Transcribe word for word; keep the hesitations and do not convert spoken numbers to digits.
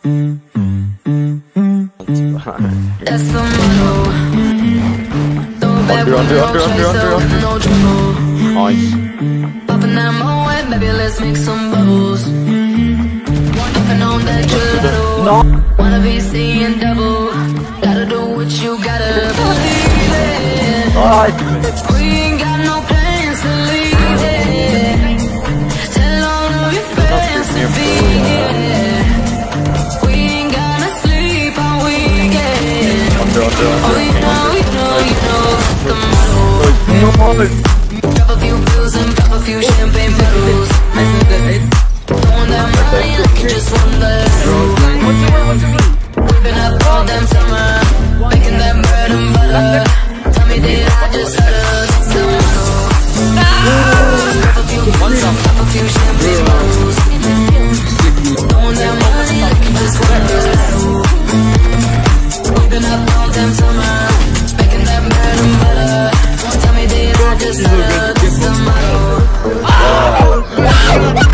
That's the motto. Throw back with no chaser, no trouble. Popping that moe, baby, let's make some bubbles. Wondering on that gelato. Wanna be seeing double. Gotta do what you gotta believe it. We ain't got no plans to leave it. Tell all of your friends to be here. We ain't gonna sleep all weekend. Oh, you know, you know, you know the motto. Drop a few pills and pop a few champagne bottles. Throwing that money like you just won the lotto. We've been up all damn summer, making that bread and butter. Tell me did I just utter the motto? Drop a few pills and pop a few champagne bottles. Throwing that money like you just won the lotto. We've been up all damn summer, making that bread and butter. Tell me did I just utter the motto?